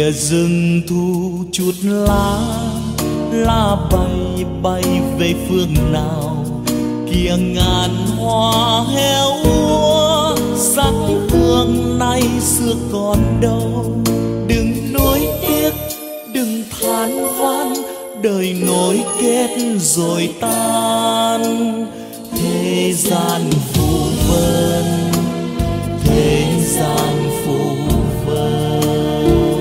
Kìa rừng thu chút lá bay bay về phương nào. Kìa ngàn hoa héo úa, sắc hương nay xưa còn đâu. Đừng nuối tiếc, đừng than van, đời nối kết rồi tan. Thế gian phù vân, thế gian phù vân.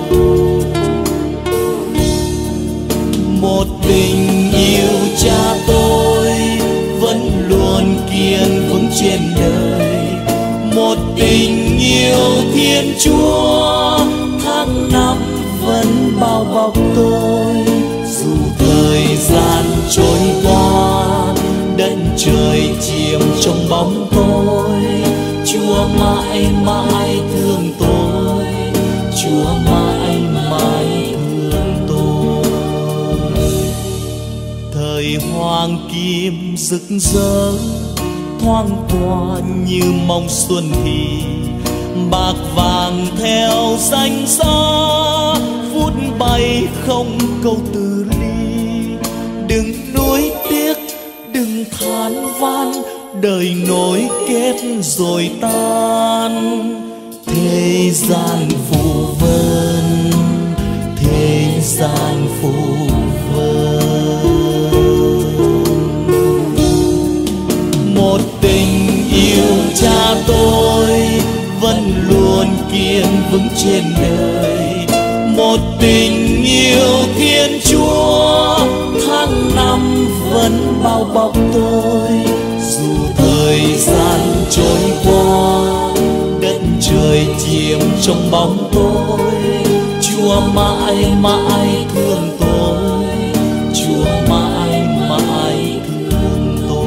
Một tình yêu cha tôi vẫn luôn kiên vững trên đời. Một tình yêu Thiên Chúa tháng năm vẫn bao bọc tôi. Dù thời gian trôi qua, đất trời chìm trong bóng tối, Chúa mãi mãi thương tôi, Chúa mãi mãi thương tôi. Thời hoàng kim rực rỡ thoáng qua như mong xuân thì, bạc vàng theo xanh gió phút bay không câu từ ly. Đừng nuối tiếc, đừng than van, đời nối kết rồi tan. Thế gian phù vân, thế gian phù vân. Một tình yêu cha tôi vẫn luôn kiên vững trên đời. Một tình yêu Thiên Chúa tháng năm vẫn bao bọc tôi. Dù thời gian trôi qua, đất trời chìm trong bóng tối, Chúa mãi mãi thương tôi, Chúa mãi mãi thương tôi.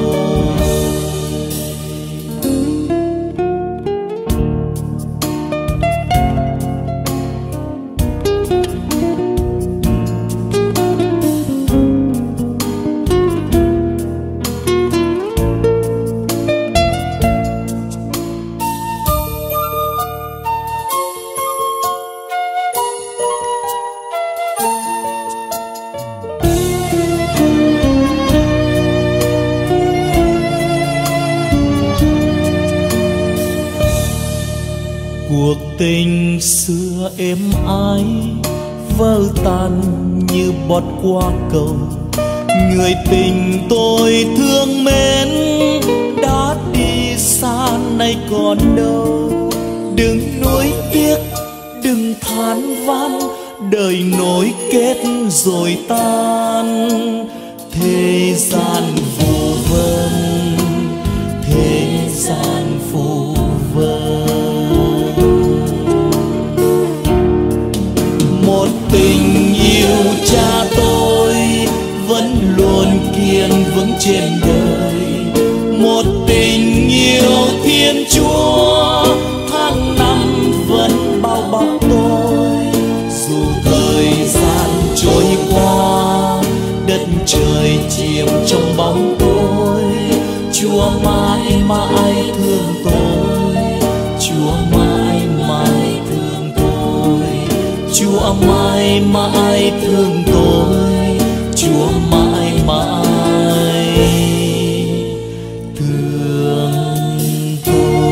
Cuộc tình xưa êm ái vỡ tan như bọt qua cầu. Người tình tôi thương mến đã đi xa nay còn đâu. Đừng nuối tiếc, đừng than van, đời nối kết rồi tan. Thế gian phù vân, thế gian phù vân. Một tình yêu cha tôi vẫn luôn kiên vững trên đời. Một tình yêu Thiên Chúa tháng năm vẫn bao bọc tôi. Dù thời gian trôi qua, đất trời chìm trong bóng tối, Chúa mãi mãi thương tôi, Chúa mãi mãi thương tôi, Chúa mãi mãi thương tôi, Chúa mãi mãi thương tôi.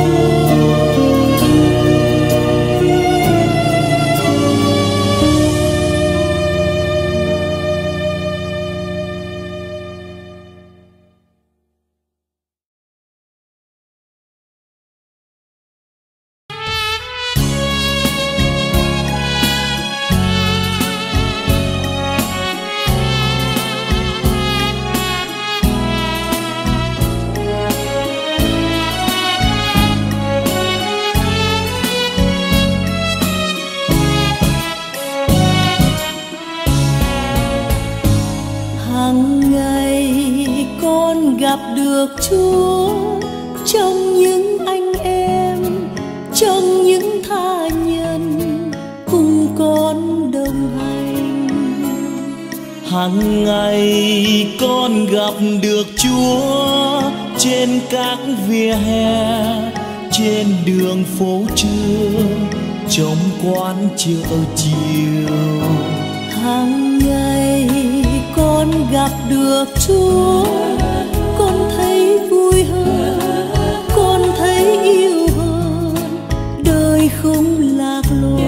gặp được Chúa trong những anh em, trong những tha nhân cùng con đồng hành. Hàng ngày con gặp được Chúa trên các vỉa hè, trên đường phố trường, trong quán chợ chiều. Hàng ngày con gặp được Chúa, con thấy vui hơn, con thấy yêu hơn, đời không lạc lối.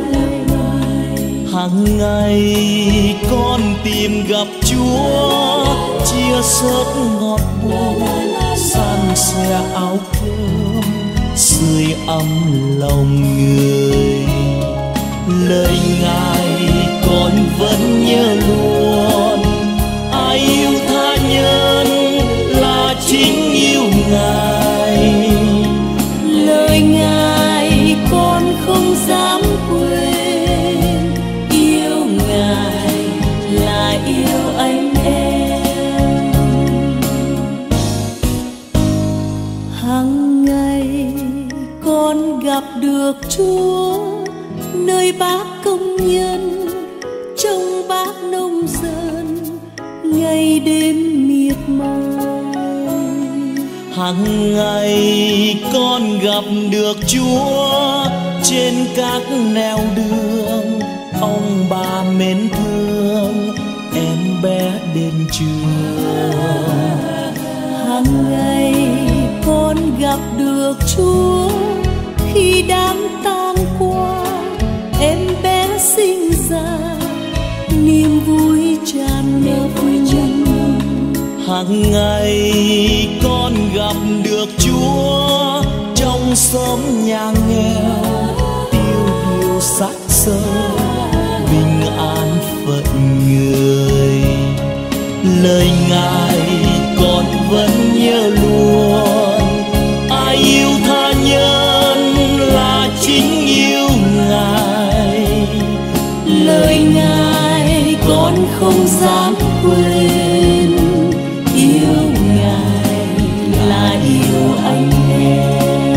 Hàng ngày con tìm gặp Chúa, chia sớt ngọt bùi, san sẻ áo cơm, sưởi ấm lòng người. Lời Ngài con vẫn nhớ luôn, ai yêu tha nhân là chính yêu Ngài. Lời Ngài con không dám quên, yêu Ngài là yêu anh em. Hằng ngày con gặp được Chúa, nơi bác công nhân, trong bác nông dân, ngày đêm miệt mài. Hằng ngày con gặp được Chúa, trên các nẻo đường, ông bà mến thương, em bé đến trường. Hằng ngày con gặp được Chúa, khi đám tang qua, em bé sinh ra, niềm vui tràn ngập. Hằng ngày con gặp được Chúa, trong xóm nhà nghèo, tiêu điều xác xơ, bình an phận người. Lời Ngài con vẫn nhớ luôn, ai yêu tha nhân là chính yêu Ngài. Lời Ngài con không dám quên, yêu Ngài là yêu anh em.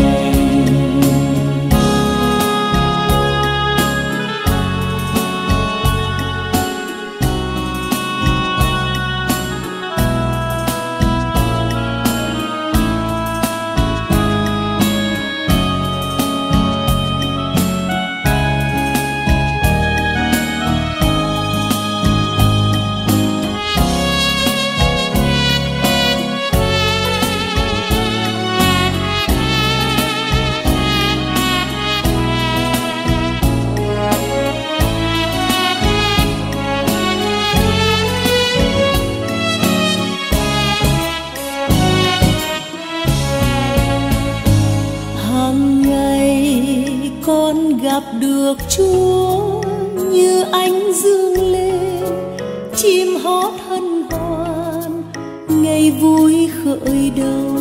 Con gặp được Chúa như ánh dương lên, chim hót hân hoan, ngày vui khởi đầu.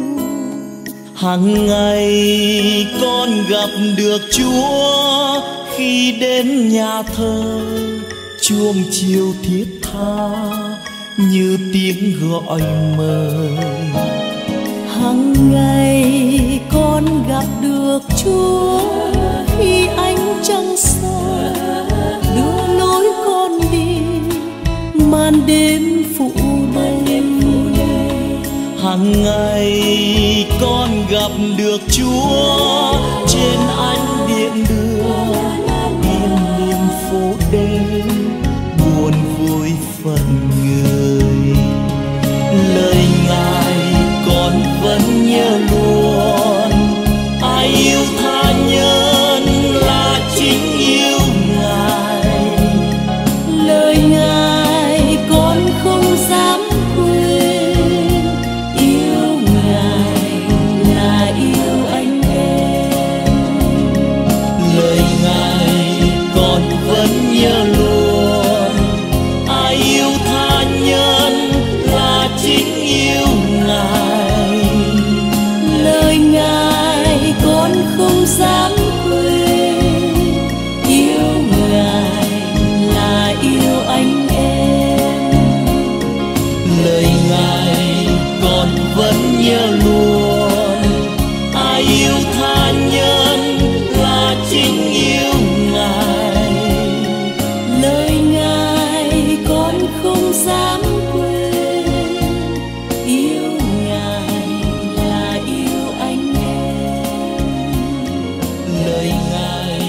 Hằng ngày con gặp được Chúa, khi đến nhà thờ, chuông chiều thiết tha như tiếng gọi mời. Hằng ngày con gặp được Chúa, khi ánh trăng soi đưa lối con đi, màn đêm phủ đầy. Hằng ngày con gặp được Chúa, trên ánh điện đường, yên niềm phố đêm, buồn vui phần người. Lời Ngài con vẫn nhớ luôn, ai yêu tha nhân là chính yêu Ngài. Lời Ngài con không dám quên, yêu Ngài là yêu anh em. Lời Ngài con vẫn nhớ luôn, ai yêu tha nhân là chính yêu Ngài. Lời Ngài con không dám quên, yêu Ngài là yêu anh em. Lời Ngài con vẫn nhớ luôn, ai yêu tha nhân là chính yêu Ngài. Lời Ngài con không dám quên, yêu Ngài là yêu anh em. Lời Ngài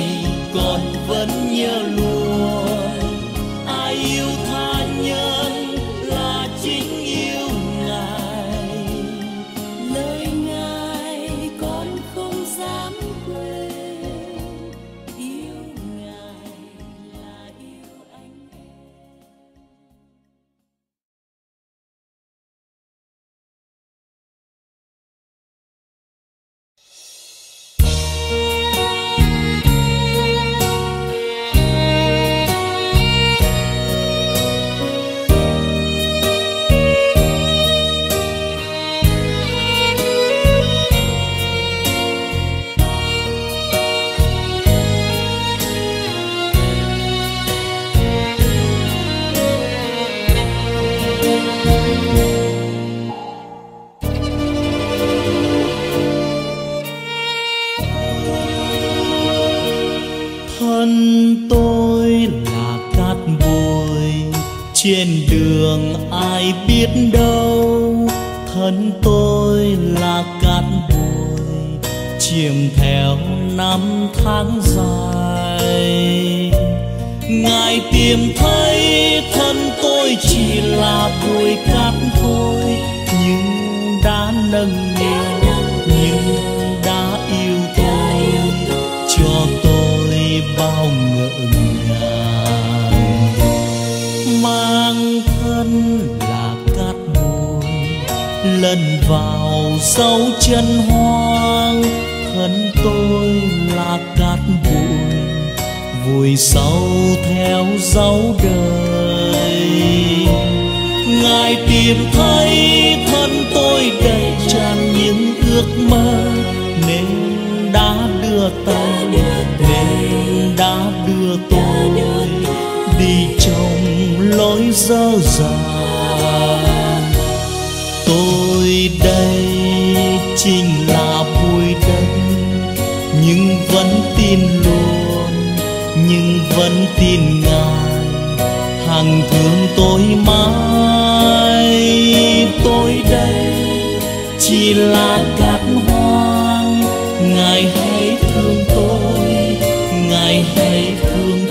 trên đường ai biết đâu thân tôi là cát bụi chiêm theo năm tháng dài. Ngài tìm thấy thân tôi chỉ là bụi cát thôi, nhưng đã nâng niu, nhưng đã yêu tôi, cho tôi bao ngỡ ngàng. Mang thân là cát bụi lần vào dấu chân hoang, thân tôi là cát bụi vùi sâu theo dấu đời. Ngài tìm thấy thân tôi đầy tràn những ước mơ, nên đã đưa tay, nên đã đưa tôi đi trong lối dơ dàng. Tôi đây chính là bụi đất, nhưng vẫn tin luôn, nhưng vẫn tin Ngài hằng thương tôi mãi. Tôi đây chỉ là cát hoang, Ngài hãy thương tôi, Ngài hãy thương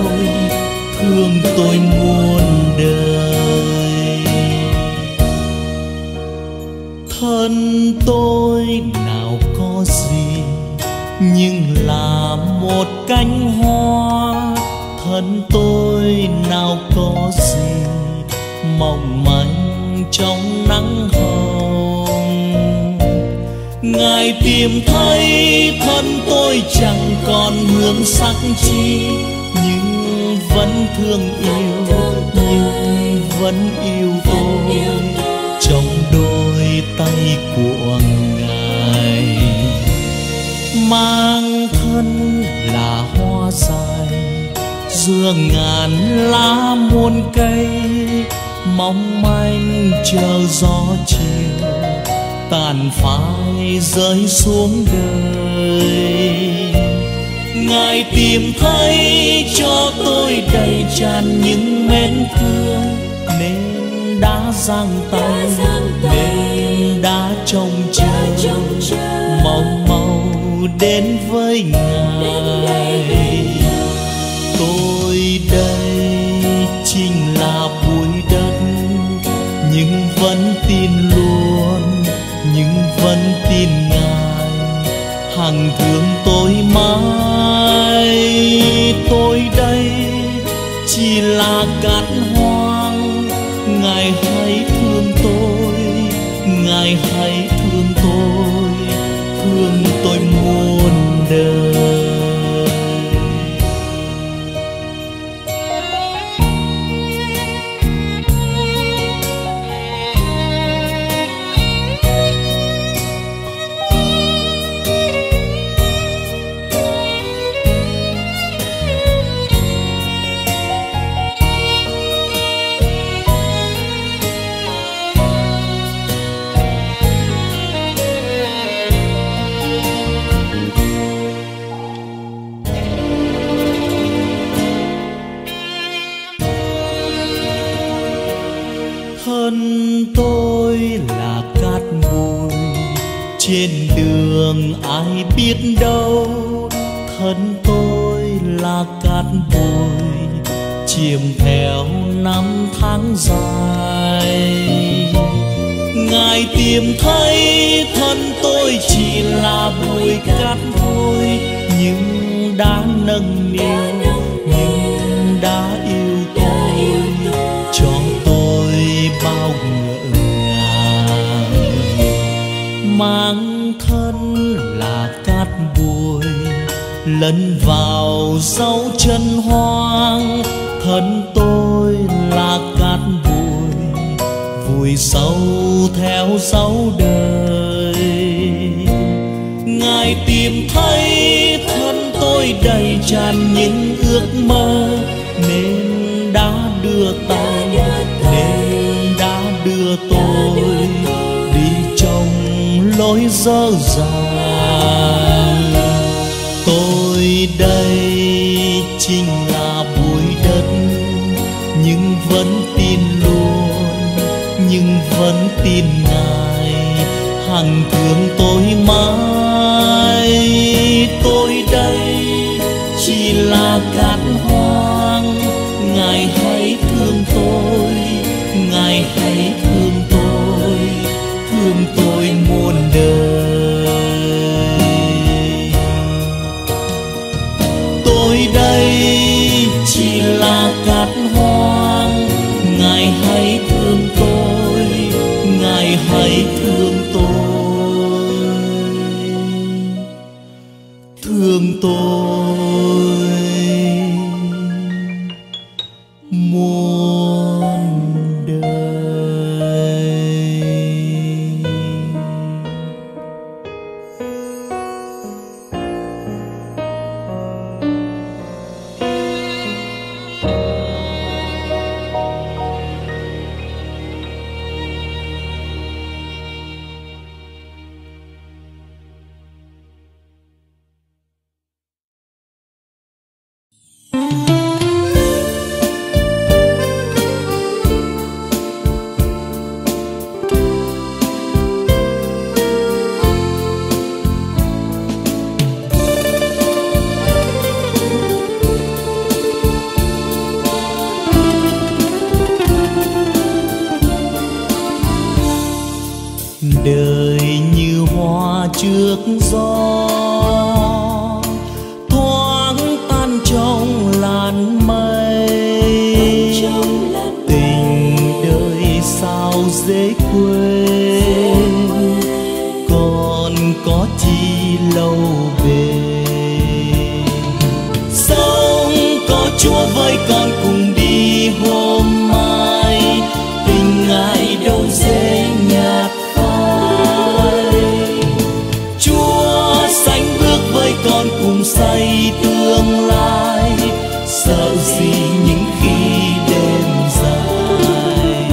tôi muôn đời. Thân tôi nào có gì, nhưng là một cánh hoa. Thân tôi nào có gì, mỏng manh trong nắng hồng. Ngài tìm thấy thân tôi chẳng còn hương sắc chi, nhưng vẫn thương yêu, nhưng vẫn yêu tôi trong đôi tay của Ngài. Mang thân là hoa dài giữa ngàn lá muôn cây, mong manh chờ gió chiều tàn phai rơi xuống đời. Ngài tìm thấy cho tôi đầy tràn những mến thương, nên đã giang tay, nên đã trông chờ mong mau đến với Ngài. Tôi đây chính là bụi đất, nhưng vẫn tin luôn, nhưng vẫn tin Ngài hằng thương tôi mãi. Tôi đây chỉ là cát hoang, Ngài hãy thương tôi, Ngài hãy thương tôi muôn đời. Thân tôi là cát bụi trên đường ai biết đâu, thân tôi là cát bụi chiêm theo năm tháng dài. Ngài tìm thấy thân tôi chỉ là bụi cát thôi, nhưng đã nâng niu, nhưng đã yêu tôi, cho tôi bao ngỡ ngàng. Mang thân là cát bụi lẫn vào dấu chân hoang, thân tôi là cát bụi vùi sâu theo dấu đời. Ngài tìm thấy thân tôi đầy tràn những ước mơ, nên đã đưa tay, nên đã đưa tôi đi trong lối dơ dàng. Tôi đây chính là bụi đất, nhưng vẫn nhưng vẫn tin Ngài hằng thương tôi mãi. Tôi đây chỉ là cát hoang, Ngài hãy thương tôi, Ngài hãy thương tôi muôn đời. Tôi đây chỉ là cát hoang, Ngài hãy thương tôi, Ngài hãy thương tôi muôn đời. Đời như hoa trước gió, thoáng tan trong làn mây. Tình đời sao dễ quên, còn có chi lâu bền. Sống có Chúa với con cùng đi hôm mai, tình Ngài đâu dễ nhạt. Con cùng xây tương lai, sợ gì những khi đêm dài.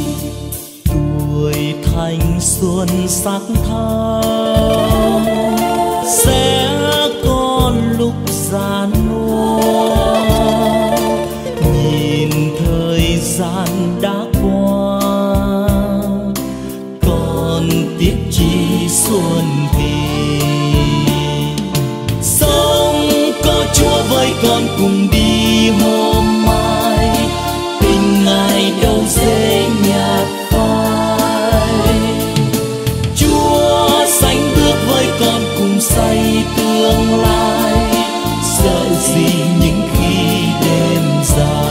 Tuổi thanh xuân sắc thắm sẽ còn lúc già nua, nhìn thời gian đã qua, còn tiếc chi xuân thì. Chúa với con cùng đi hôm mai, tình Ngài đâu dễ nhạt phai. Chúa sánh bước với con cùng xây tương lai, sợ gì những khi đêm dài.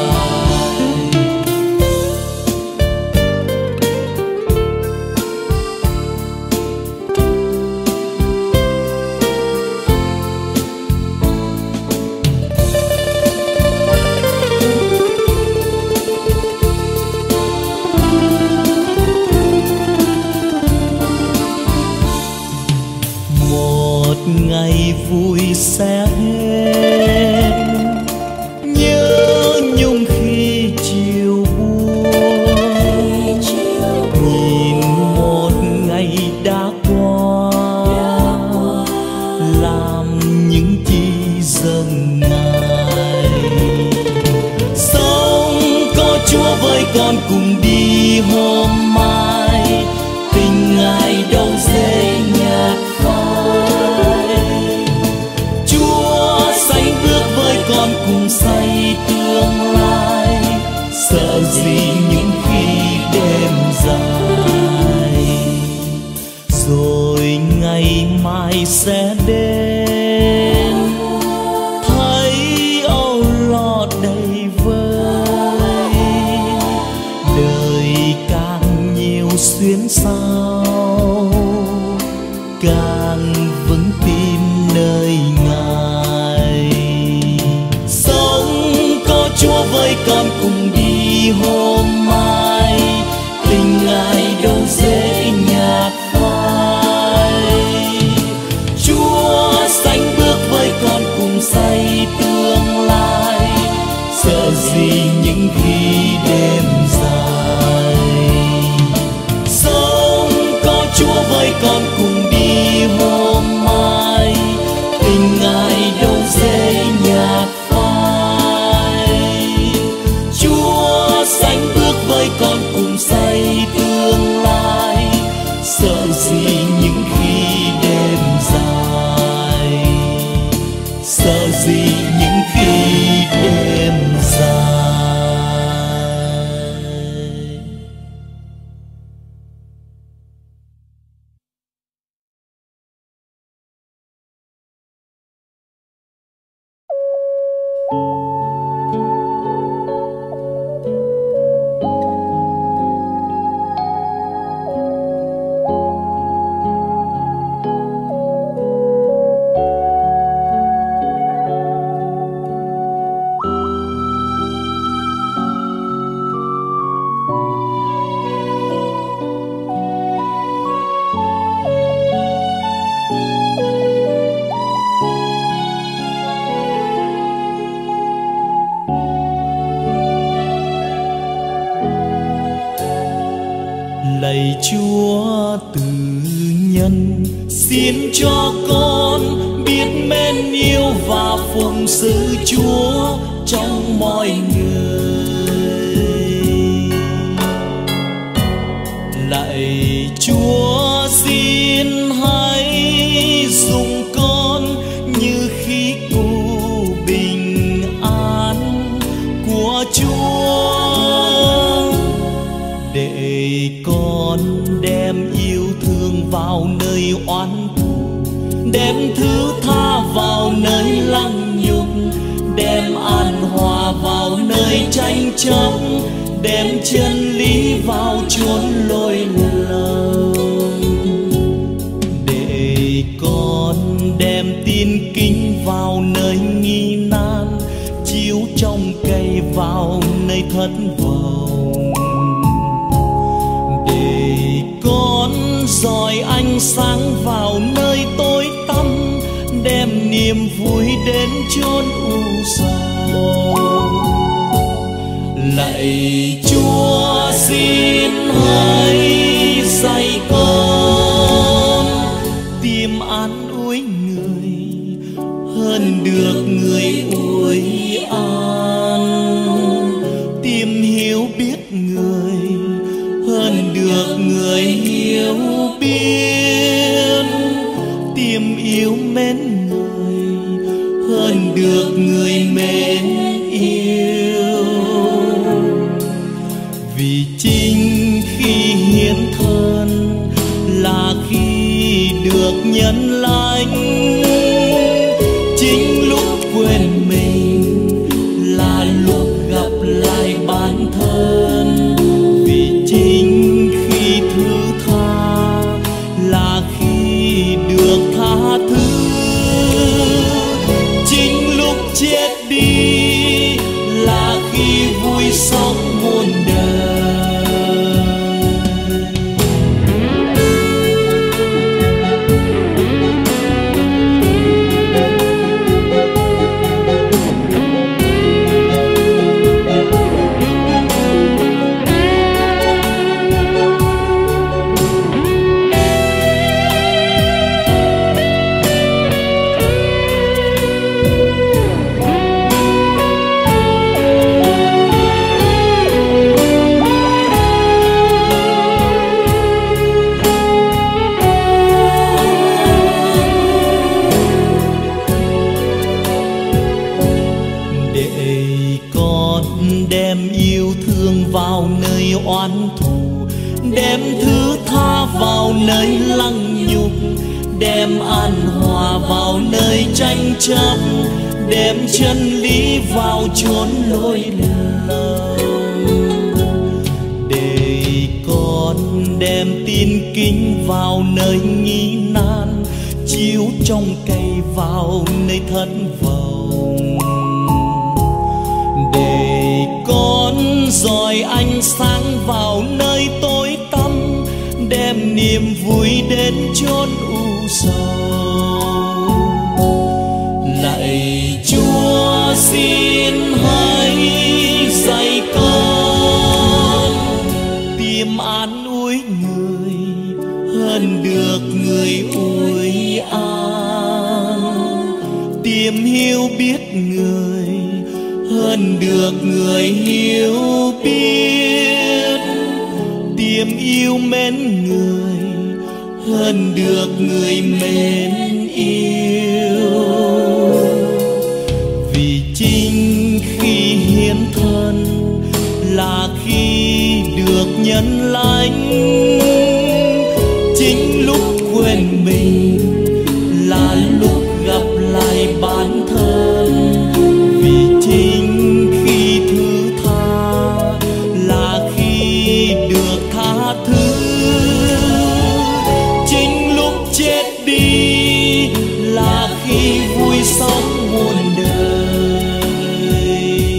Ngày vui sẽ hết, nhớ nhung khi chiều buồn. Nhìn một ngày đã qua, làm những chi dâng Ngài. Sống có Chúa với con cùng đi hôm mai, tình Ngài đâu dễ nhạt phai. Con cùng xây tương lai, sợ gì những khi đêm dài. Rồi ngày mai sẽ đến, thấy âu lo đầy vơi. Đời càng nhiều xuyến xao, càng vững tin nơi Ngài. Chúa với con cùng đi hôm mai, tình Ngài đâu dễ nhạt phai. Chúa sánh bước với con cùng xây tương lai, sợ gì những khi đêm dài. Sống có Chúa với con cùng đi lạy Chúa từ nhân, xin cho con biết mến yêu và phụng sự Chúa trong mọi người. Lạy Chúa xin hãy dùng con như khí cụ bình an của Chúa, để con đem yêu thương vào nơi oán thù, đem thứ tha vào nơi lăng nhục, đem an hòa vào nơi tranh chấp, đem chân lý vào chốn lỗi lầm. Để con đem tin kính vào nơi nghi nan, chiếu trong cây vào nơi thất vọng. Để con dọi ánh sáng vào nơi tối tăm, đem niềm vui đến chốn u sầu. Lạy Chúa xin hãy dạy con tìm an ủi người hơn được người ủi an, tìm hiểu biết người hơn được người hiểu biết, tìm yêu mến người hơn được người mến yêu. Vì chính khi hiến thân là khi được nhân lành, chính lúc quên mình là lúc gặp lại bản thân. Vì chính khi thứ tha là khi được tha thứ, chính lúc chết đi là khi vui sống muôn đời. Đem yêu thương vào nơi oán thù, đem thứ tha vào nơi lăng nhục, đem an hòa vào nơi tranh chấp, đem chân lý vào chốn lỗi lầm. Để con đem tin kính vào nơi nghi nan, chiếu trong cây vào nơi thất vọng. Để con dọi ánh sáng vào nơi tối tăm, đem niềm vui đến chốn u sầu. Lạy Chúa xin hãy dạy con tìm an ủi người hơn được người ủi an, tìm hiểu biết người hơn được người hiểu biết, tìm yêu mến người hơn được người mến yêu. Vì chính khi hiến thân là khi được nhân lành, chính lúc quên mình là lúc gặp lại bản thân. Vì chính khi thứ tha là khi được tha thứ, chính lúc chết đi là khi vui sống muôn đời.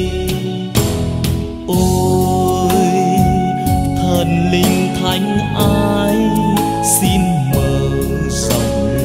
Ôi thần linh thánh ái, xin mở rộng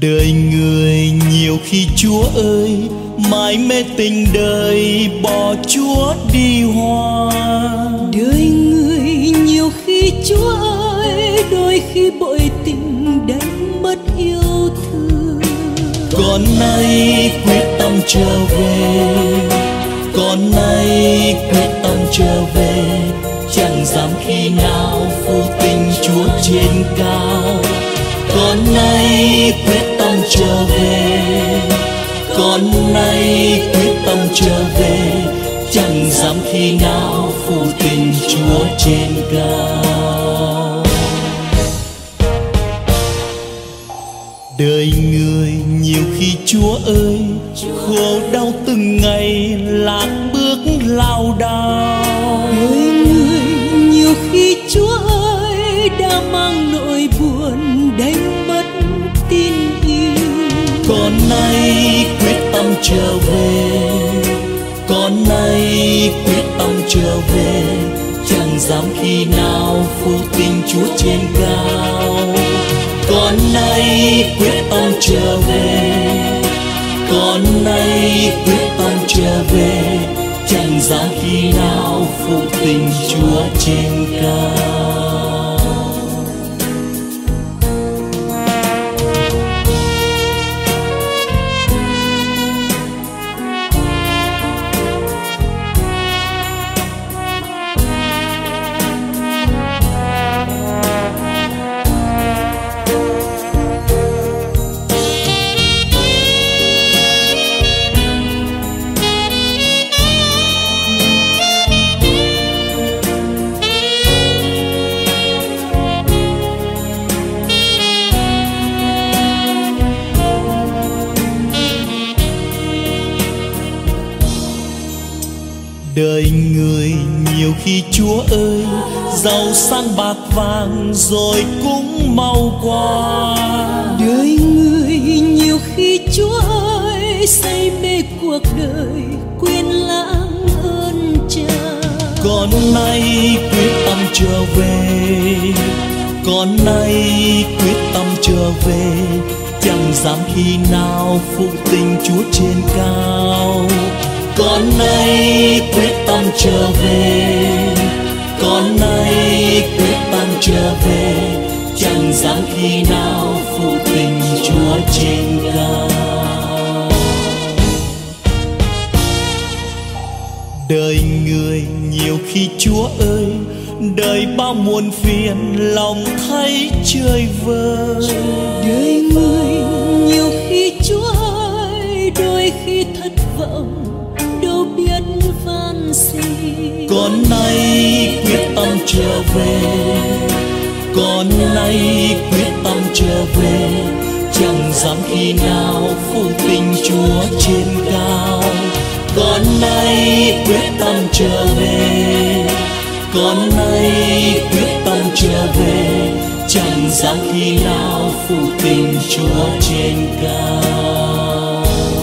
Đời người nhiều khi Chúa ơi, mãi mê tình đời bỏ Chúa đi hoa. Đời người nhiều khi Chúa ơi, đôi khi bội tình đánh mất yêu thương. Con nay quyết tâm trở về, con nay quyết tâm trở về, chẳng dám khi nào phụ tình Chúa trên cao. Con nay quyết tâm trở về, con nay quyết tâm trở về, chẳng dám khi nào phụ tình Chúa trên cao. Đời người nhiều khi Chúa ơi, khổ đau từng ngày lạc bước lao đao. Đời người nhiều khi Chúa ơi, đã mang nỗi buồn đánh mất tin yêu. Con nay quyết tâm trở về, con nay quyết tâm trở về, chẳng dám khi nào phụ tình Chúa trên cao. Con nay quyết tâm trở về, con nay quyết tâm trở về, chẳng dám khi nào phụ tình Chúa trên cao. Đời người nhiều khi Chúa ơi, giàu sang bạc vàng rồi cũng mau qua. Đời người nhiều khi Chúa ơi, say mê cuộc đời quên lãng ơn Cha. Con nay quyết tâm trở về, con nay quyết tâm trở về, chẳng dám khi nào phụ tình Chúa trên cao. Con nay quyết tâm trở về, con nay quyết tâm trở về, chẳng dám khi nào phụ tình Chúa trên cao. Đời người nhiều khi Chúa ơi, đời bao muôn phiền lòng thấy chơi vơi. Đời người nhiều khi Chúa ơi, đôi khi thất vọng đâu biết van xin. Con nay quyết tâm trở về, con nay quyết tâm trở về, chẳng dám khi nào phụ tình Chúa trên cao. Con nay quyết tâm trở về, con nay quyết tâm trở về, chẳng dám khi nào phụ tình Chúa trên cao.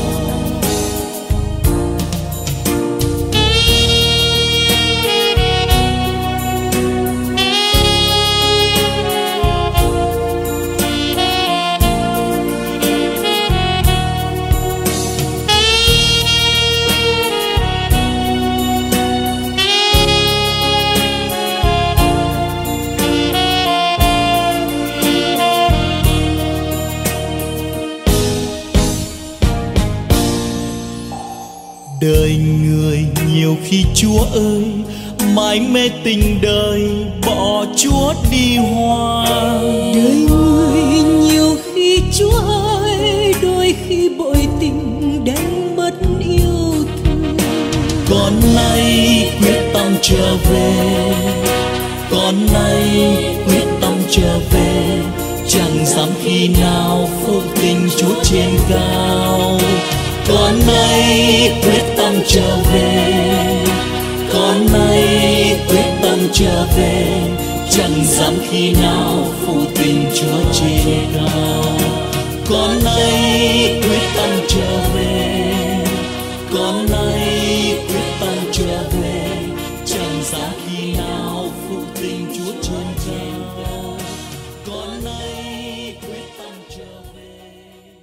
Đời người nhiều khi Chúa ơi, mãi mê tình đời bỏ Chúa đi hoa. Đời người nhiều khi Chúa ơi, đôi khi bội tình đánh mất yêu thương. Con nay quyết tâm trở về, con nay quyết tâm trở về, chẳng dám khi nào phụ tình Chúa trên cao. Con nay quyết tâm trở về, con nay quyết tâm trở về, chẳng dám khi nào phụ tình Chúa trên cao. Con nay quyết tâm trở về, con nay quyết tâm trở về, chẳng dám khi nào phụ tình Chúa trên cao. Con nay quyết tâm trở về.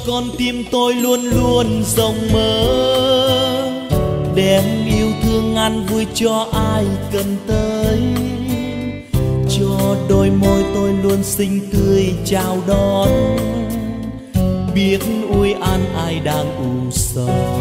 con tim tôi luôn luôn rộng mở, đem yêu thương ngàn vui cho ai cần tới. Cho đôi môi tôi luôn xinh tươi chào đón, biết ui an ai đang u sầu.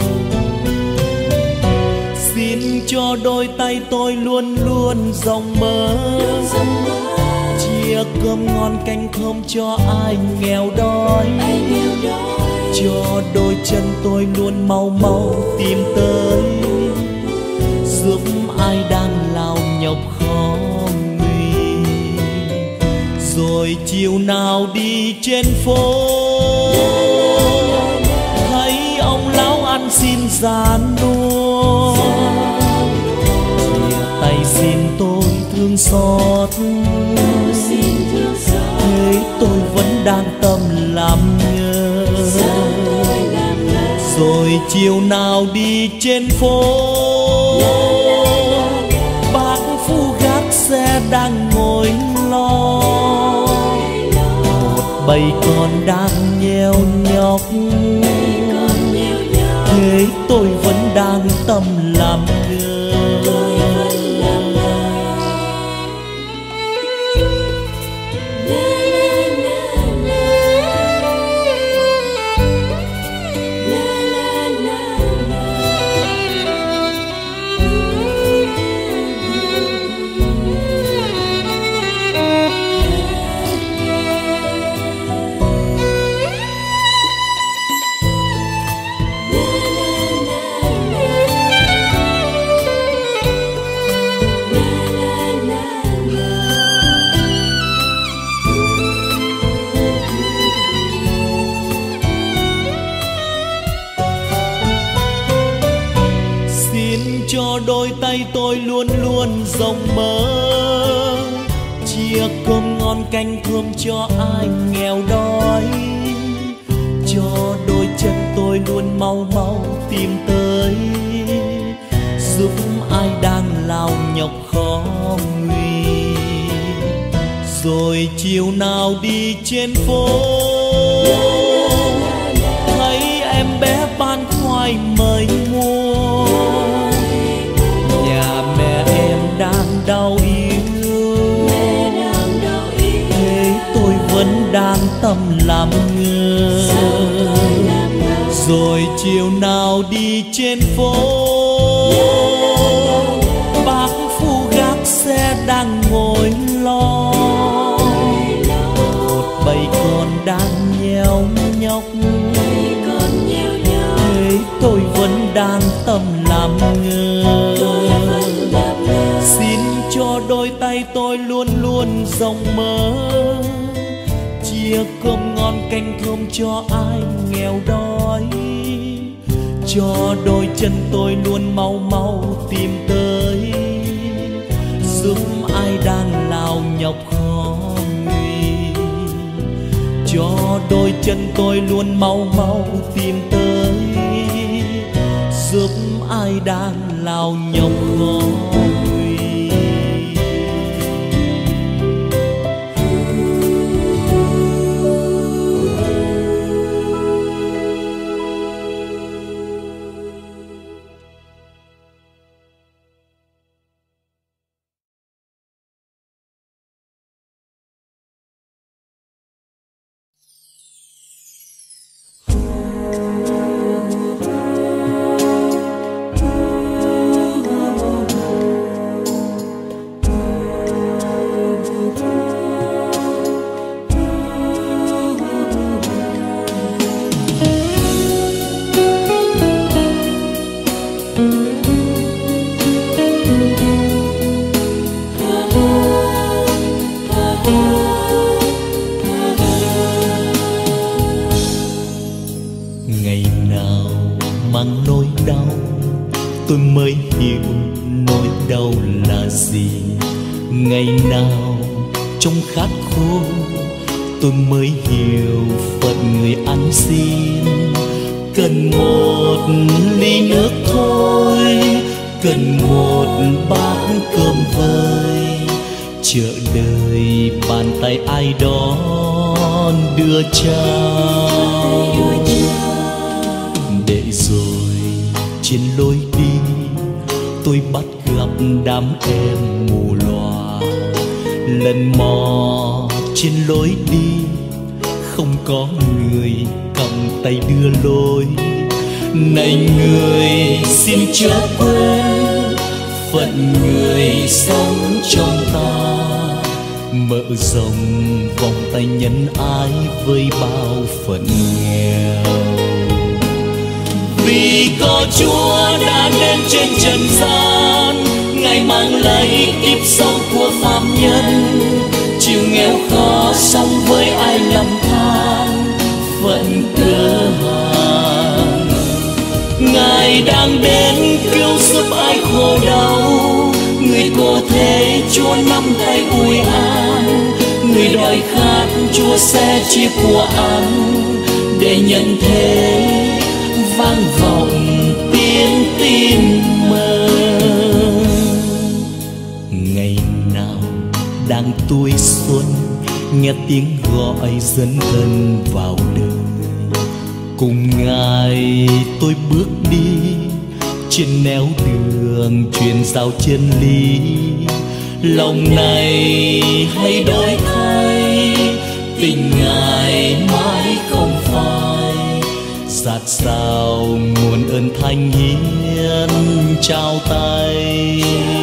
Xin cho đôi tay tôi luôn luôn rộng mở, chia cơm ngon canh thơm cho ai nghèo đói. Cho đôi chân tôi luôn mau mau tìm tới, giúp ai đang lao nhọc khó nguy. Rồi chiều nào đi trên phố, thấy ông lão ăn xin giàn đua, chia tay xin tôi thương xót. Thế tôi vẫn đang tâm làm ngơ. Rồi chiều nào đi trên phố, bác phu gác xe đang ngồi lo, một bầy con đang nheo nhóc. Thế tôi vẫn đang tâm làm ngơ. Cho đôi tay tôi luôn luôn rộng mở, chia cơm ngon canh thơm cho ai nghèo đói. Cho đôi chân tôi luôn mau mau tìm tới, giúp ai đang lao nhọc khó nguy. Rồi chiều nào đi trên phố, thấy em bé bán khoai mời mua, mẹ em đang đau yếu. Thế tôi vẫn đang tâm làm ngơ. Rồi chiều nào đi trên phố, bác phu gác xe đang ngồi lo, một bầy con đang nheo nhóc. Thế tôi vẫn đang tâm làm ngơ. Xin cho đôi tay tôi luôn luôn rộng mở, chia cơm ngon canh thơm cho ai nghèo đói. Cho đôi chân tôi luôn mau mau tìm tới, giúp ai đang lao nhọc khó nguy. Cho đôi chân tôi luôn mau mau tìm tới, giúp ai đang lao nhọc khó nguy. tôi mới hiểu nỗi đau là gì. Ngày nào trong khát khô tôi mới hiểu phận người ăn xin. Cần một ly nước thôi, cần một bát cơm vơi, chờ đợi bàn tay ai đó đưa trao. Để rồi trên lối đi tôi bắt gặp đám em mù loà. Lần mò trên lối đi không có người cầm tay đưa lối. Này người xin chớ quên phận người sống trong ta, mở rộng vòng tay nhân ái với bao phận nghèo. Vì có Chúa đã đến trên trần gian, Ngài mang lấy kiếp sống của phàm nhân, chịu nghèo khó sống với ai lầm than phận cơ hàn. Ngài đang đến cứu giúp ai khổ đau, người cô thế Chúa nắm tay ủi an, người đói khát Chúa sẽ chia của ăn, để nhận thế vang vọng tiếng tin mừng. Ngày nào đang tuổi xuân, nghe tiếng gọi dẫn thân vào đời, cùng Ngài tôi bước đi trên nẻo đường truyền giao chân lý. Lòng này hay đổi thay, tình Ngài mãi không phai, dạt dào nguồn ơn thanh hiến trao tay.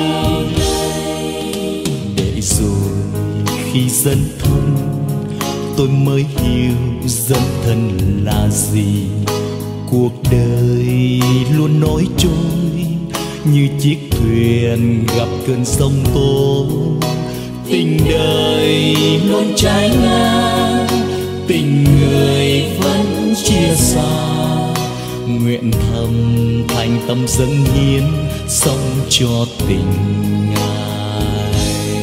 Để rồi khi dấn thân tôi mới hiểu dấn thân là gì. Cuộc đời luôn nổi trôi như chiếc thuyền gặp cơn sóng tố. Tình đời luôn trái ngang, tình người vẫn chia xa. Nguyện thầm thành tâm dâng hiến, sống cho tình Ngài.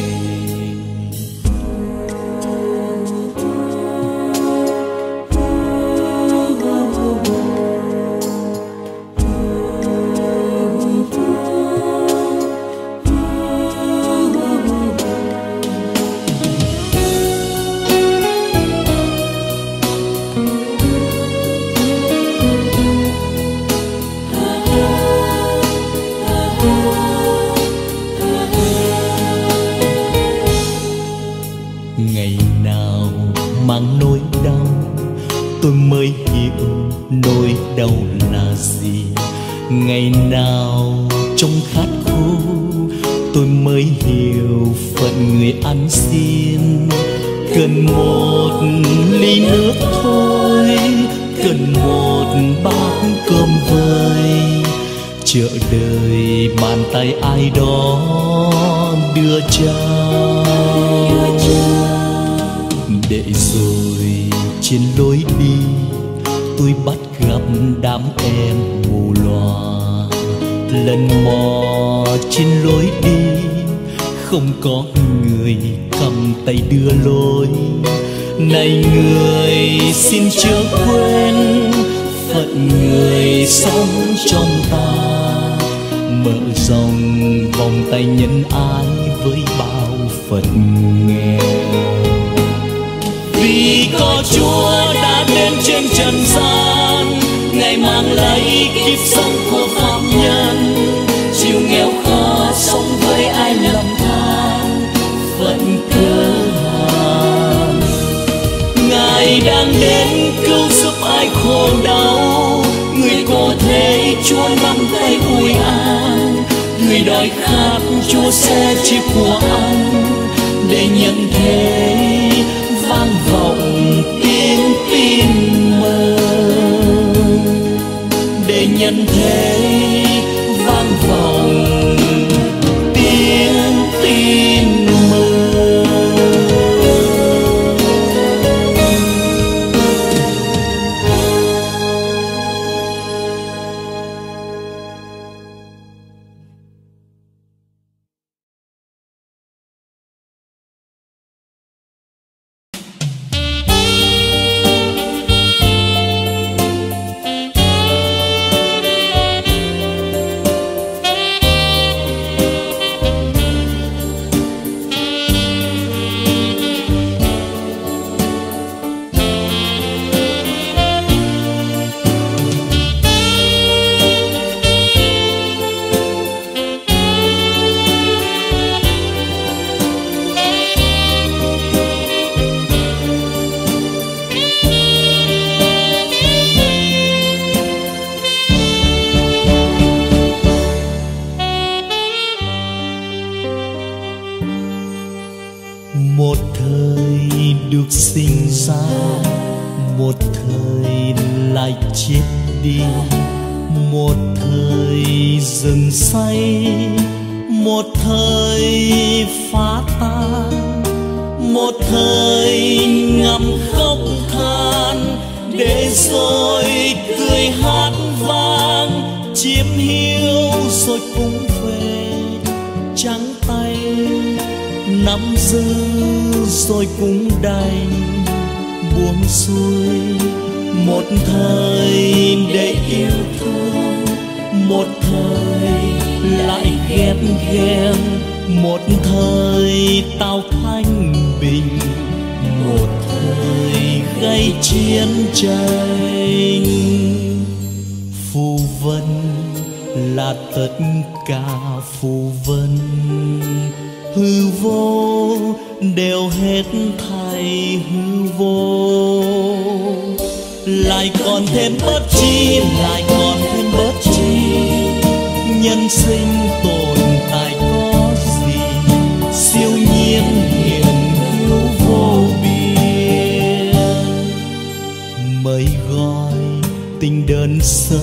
Ngày nào mang nỗi đau tôi mới hiểu nỗi đau là gì. Ngày nào trong khát khô tôi mới hiểu phận người ăn xin. Cần một ly nước thôi, cần một bát cơm vơi, chợ đời bàn tay ai đó đưa trao. Để rồi trên lối đi tôi bắt gặp đám em mù loà. Lần mò trên lối đi không có người cầm tay đưa lối. Này người xin chớ quên phận người sống trong ta, mở rộng vòng tay nhân ái với bao phận nghèo. Vì có Chúa đã đến trên trần gian, Ngài mang lấy kiếp sống của phàm nhân, chịu nghèo khó sống với ai lầm than phận cơ hàn. Ngài đang đến cứu giúp ai khổ đau, người cô thế Chúa nắm tay ủi an, người đói khát Chúa sẽ chia của ăn, để nhận thế vang vọng tiếng tin mừng. Để nhận thế vang vọng Một thời được sinh ra, một thời lại chết đi. Một thời rừng say, một thời phá tan. Một thời ngậm khóc than, để rồi cười hát vang. Chiếm hiu rồi cũng về, trắng tay nắm giữ rồi cũng đành buông xuôi. Một thời để yêu thương, một thời lại ghét ghen. Một thời tao thanh bình, một thời gây chiến tranh. Phù vân là tất cả phù vân, hư vô đều hết thảy hư vô. Lại còn thêm bất chi, lại còn thêm bất chi. Nhân sinh tồn tại có gì, siêu nhiên hiện hữu vô biên. Mây gọi tình đơn sơ,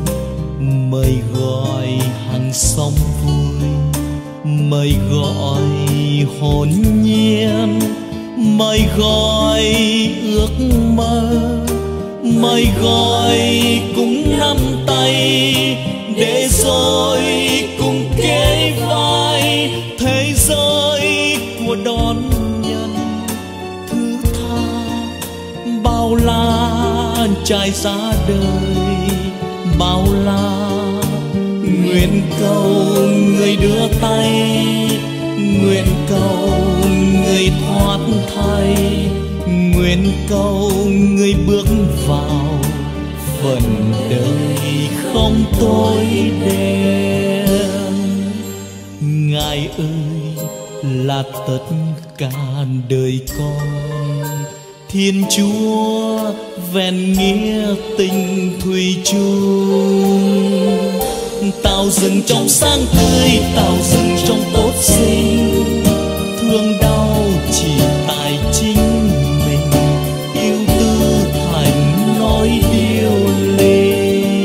mây gọi hàng sóng vui. Mây gọi hồn nhiên, mây gọi ước mơ. Mây gọi cũng nắm tay, để rồi cùng kề vai. Thế giới của đón nhận thứ tha, bao la trải ra đời, bao la. Nguyện cầu người đưa tay, nguyện cầu người thoát thay. Nguyện cầu người bước vào phần đời không tối đen. Ngài ơi là tất cả đời con, Thiên Chúa vẹn nghĩa tình thủy chung. Tạo rừng trong sáng tươi, tạo rừng trong tốt sinh. Thương đau chỉ tại chính mình, yêu tư thành nói điêu linh.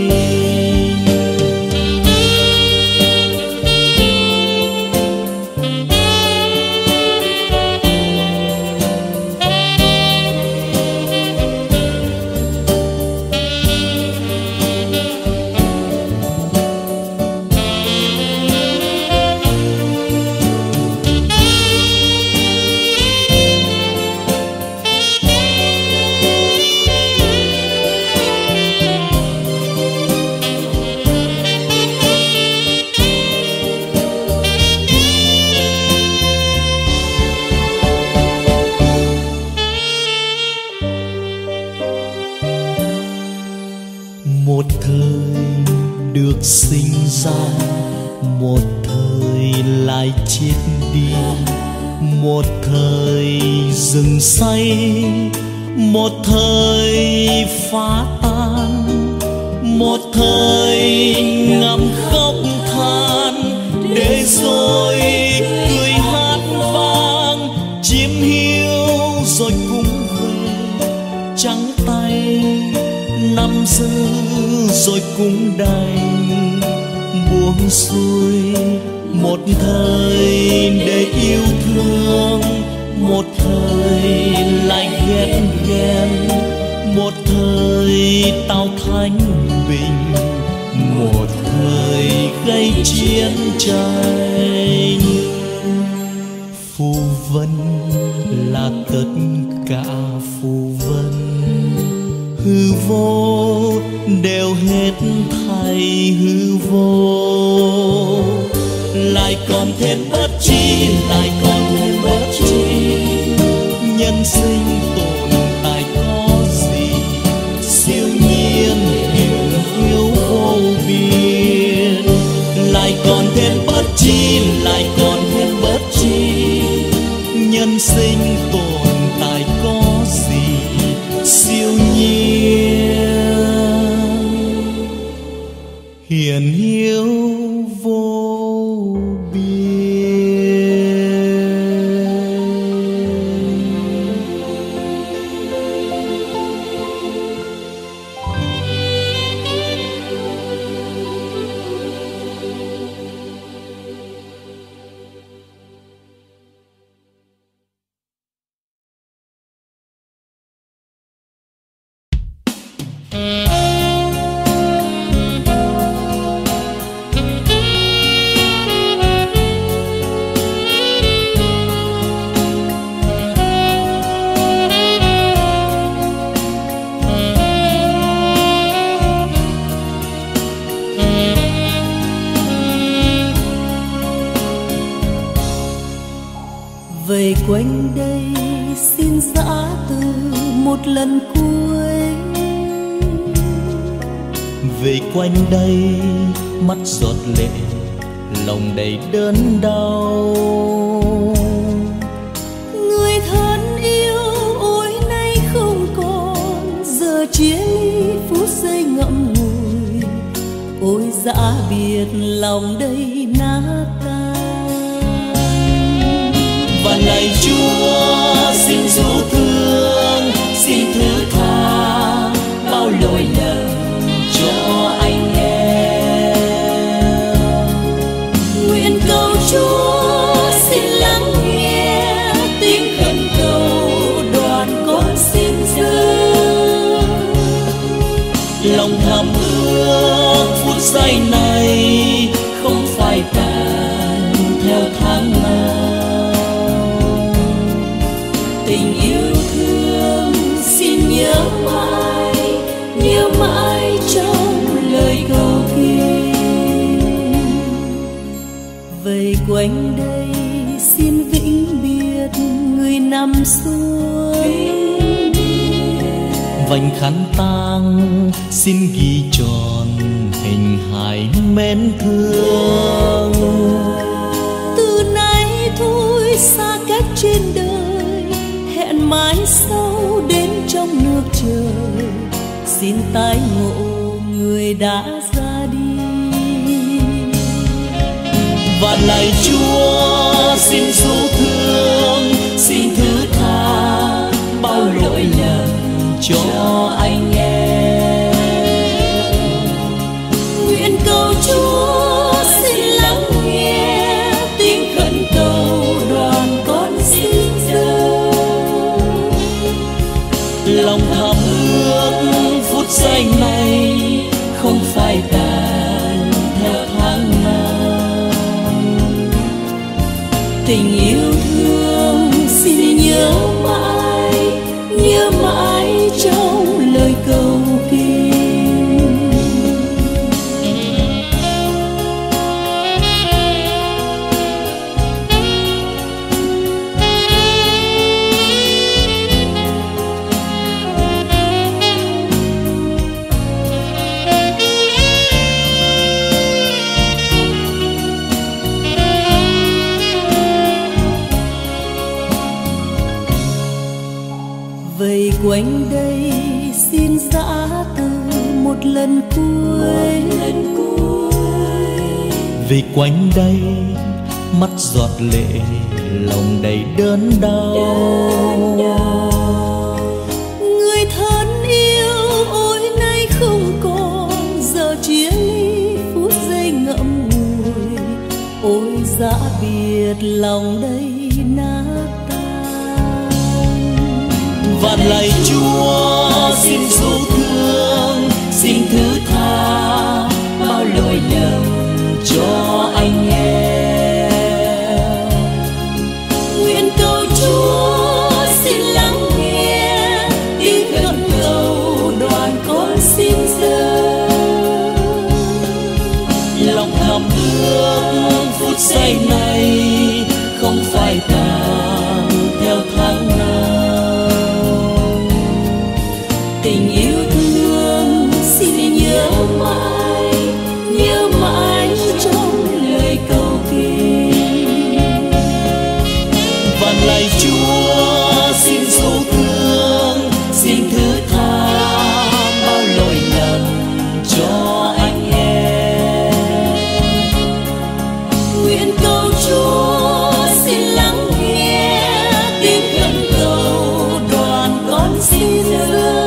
Một thời được sinh ra, một thời lại chết đi. Một thời rừng say, một thời phá tan. Một thời ngậm khóc than, để rồi cười hát vang. Chiếm hiu rồi cũng về, trắng tay nắm giữ rồi cũng đành buông xuôi. Một thời để yêu thương, một thời lại ghét ghen. Một thời tao thanh bình, một thời gây chiến tranh. Phù vân là tất cả phù vân, hư vô đều hết thảy hư vô. Lại còn thêm bất chi, lại còn thêm bất chi. Nhân sinh tồn tại có gì, siêu nhiên hiện hữu vô biên. Lại còn thêm bất chi, lại còn thêm bất chi. Nhân sinh tồn tại có gì, siêu nhiên hiện hữu vô biên. về quanh đây xin giã từ một lần cuối. Về quanh đây mắt giọt lệ, lòng đầy đớn đau. Người thân yêu ôi nay không còn, giờ chia ly phút giây ngậm ngùi. Ôi dã biệt lòng đây nát tan. Và lạy Chúa xin dấu thương, xin thứ tha bao lỗi lầm cho anh em. Nguyện cầu Chúa xin lắng nghe tiếng khẩn cầu đoàn con xin dâng. Lòng thầm ước phút giây này không phải tàn theo tháng nào. Tình yêu thương xin nhớ mãi trong lời cầu kinh. Về quanh đây xin vĩnh biệt người nằm xuống. Vành khăn tang xin ghi tròn hình hài mến thương. Từ nay thôi xa cách trên đời, hẹn mãi sau đến trong nước trời. Xin tái ngộ người đã ra đi. Và lạy Chúa xin dấu thương, xin thứ tha bao lỗi lầm cho anh em. Nguyện cầu Chúa xin lắng nghe tiếng khẩn cầu đoàn con xin dâng. Lòng thầm ước phút giây này không phải tàn theo tháng nào. Tình yêu thương xin nhớ mãi trong lời cầu kinh. Về quanh đây xin giã từ một lần cuối. Vì quanh đây mắt giọt lệ, lòng đầy đớn đau. Người thân yêu ôi nay không còn, giờ chia ly phút giây ngậm ngùi. Ôi dã biệt lòng đây nát tan. Và lạy Chúa xin dấu thương, xin thứ tha bao lỗi lầm cho anh em. Nguyện cầu Chúa xin lắng nghe tiếng khẩn cầu đoàn con xin dâng. Lòng thầm ước phút giây này không phải tàn theo tháng nào. Tình yêu thương xin nhớ mãi trong lời cầu kinh. Và lạy Chúa xin dấu thương, xin thứ tha bao lỗi lầm cho anh em. Nguyện cầu Chúa xin lắng nghe tiếng khẩn cầu đoàn con xin dâng.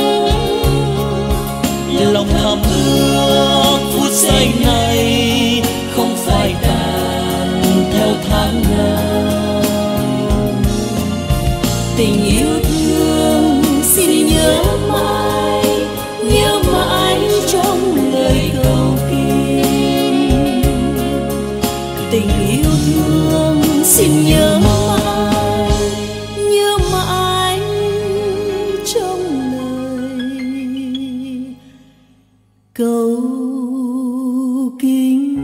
Lòng thầm ước phút giây này không phải tàn theo tháng nào. Tình yêu thương xin nhớ mãi trong lời cầu kinh. Tình yêu thương xin nhớ mãi trong lời cầu kinh.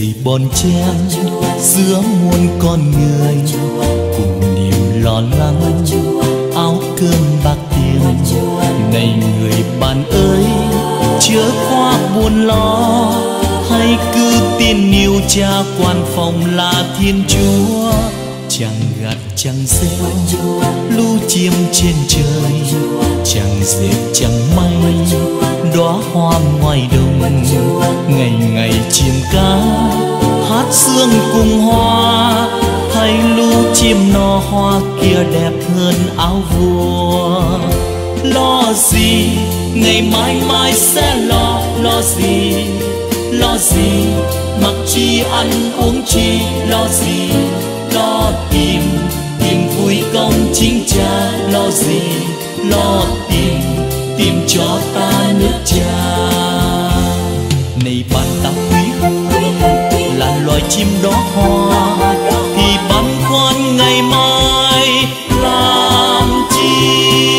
đầy bon chen giữa muôn con người cùng niềm lo lắng áo cơm bạc tiền. Này người bạn ơi, chớ quá buồn lo, hãy cứ tin yêu Cha quan phòng là Thiên Chúa. Chẳng gặt chẳng gieo lũ chim trên trời, chẳng dệt chẳng may đóa hoa ngoài đồng. Ngày ngày chim cá hát sương cùng hoa, hay lũ chim nọ hoa kia đẹp hơn áo vua. Lo gì ngày mai mai sẽ lo gì, lo gì mặc chi ăn uống chi, lo gì lo tìm vui công chính Cha. Lo gì lo tìm cho ta nước Cha. Này bạn ta quý là loài chim đó hoa, thì băn khoăn ngày mai làm chi.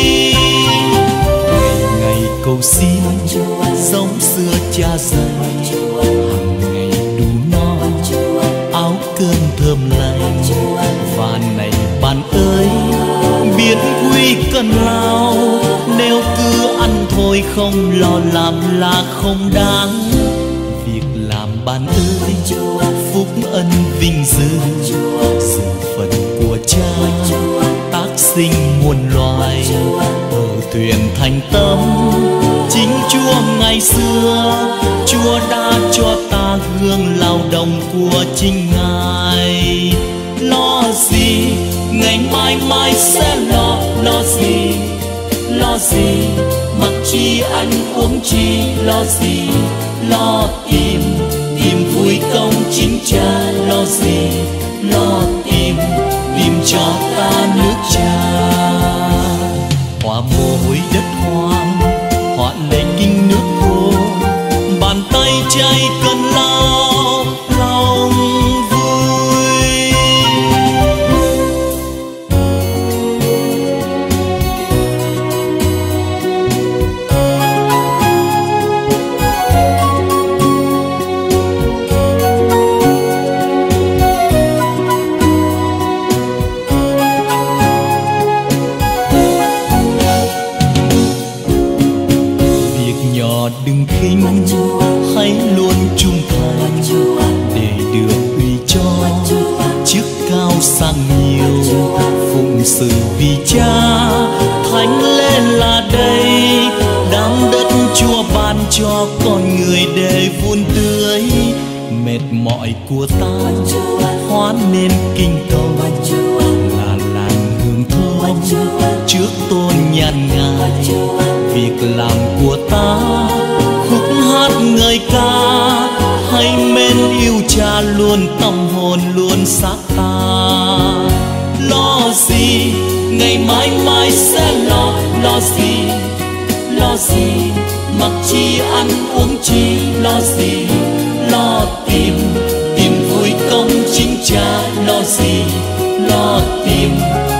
Ngày ngày cầu xin giống xưa Cha dạy, hàng ngày đủ no áo cơm thơm lành. Và này bạn ơi, biết quý cần lao, nếu cứ ăn thôi không lo làm là không đáng. Việc làm bạn ơi, phúc ân vinh dự, sự phận của Cha tác sinh muôn loài. Ở thuyền thành tâm chính Chúa ngày xưa, Chúa đã cho ta gương lao động của chính Ngài. Lo gì ngày mai mai sẽ lo gì, lo gì mặc chi ăn uống chi, lo gì lo tìm vui công chính Cha. Lo gì lo tìm cho ta nước Cha. Hoa mồ hôi đất hoang, hoa lệ kinh nước khô, bàn tay cháy cơn lao lòng vui. Đừng khinh, hãy luôn trung thành để được uy cho chức cao sang nhiều. Phụng sự vì Cha, thánh lễ là đây, đám đất Chúa ban cho con người để vun tưới. Mệt mỏi của ta hóa nên kinh công, là làn hương thơm trước tôn nhan Ngài. Việc làm của ta khúc hát ngợi ca, hãy mến yêu Cha luôn tâm hồn luôn xác ta. Lo gì ngày mai mai sẽ lo gì mặc chi ăn uống chi, lo gì lo tìm vui công chính Cha. Lo gì lo tìm